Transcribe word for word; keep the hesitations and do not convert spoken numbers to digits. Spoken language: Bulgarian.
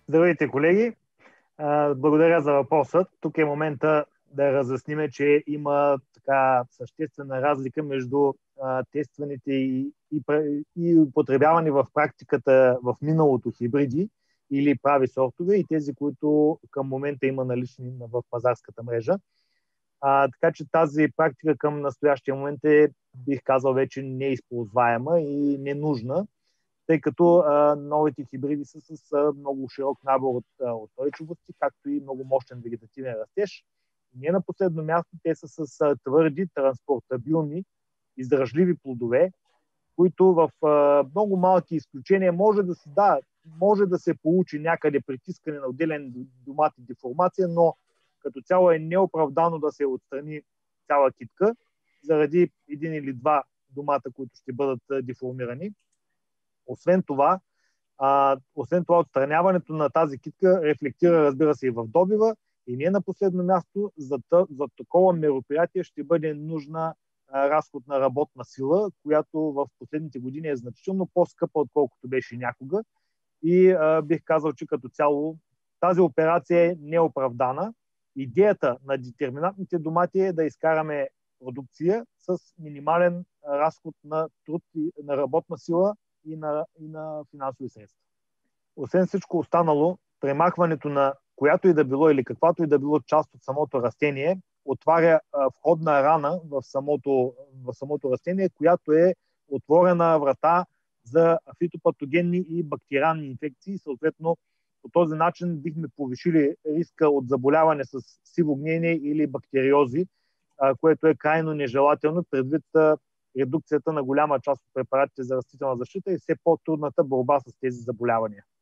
Здравейте, колеги! Благодаря за въпроса. Тук е момента да разясниме, че има така съществена разлика между а, тестваните и, и, и употребявани в практиката в миналото хибриди или прави сортове и тези, които към момента има налични в пазарската мрежа. А, така че тази практика към настоящия момент е, бих казал, вече неизползваема и ненужна, тъй като а, новите хибриди са с а, много широк набор от а, устойчивости, както и много мощен вегетативен растеж. Не на последно място, те са с а, твърди, транспортабилни, издръжливи плодове, които в а, много малки изключения може да се, да, може да се получи някъде притискане на отделен домат и деформация, но като цяло е неоправдано да се отстрани цяла китка заради един или два домата, които ще бъдат а, деформирани. Освен това, а, освен това, отстраняването на тази китка рефлектира, разбира се, и в добива. И не на последно място, за, тъ, за такова мероприятие ще бъде нужна а, разходна работна сила, която в последните години е значително по-скъпа, отколкото беше някога. И а, бих казал, че като цяло тази операция е неоправдана. Идеята на детерминантните домати е да изкараме продукция с минимален разход на труд и на работна сила и на, и на финансови средства. Освен всичко останало, премахването на която и да било или каквато и да било част от самото растение отваря а, входна рана в самото, в самото растение, която е отворена врата за фитопатогенни и бактериални инфекции. Съответно, по този начин бихме повишили риска от заболяване с сиво гниене или бактериози, а, което е крайно нежелателно предвид а, редукцията на голяма част от препаратите за растителна защита и все по-трудната борба с тези заболявания.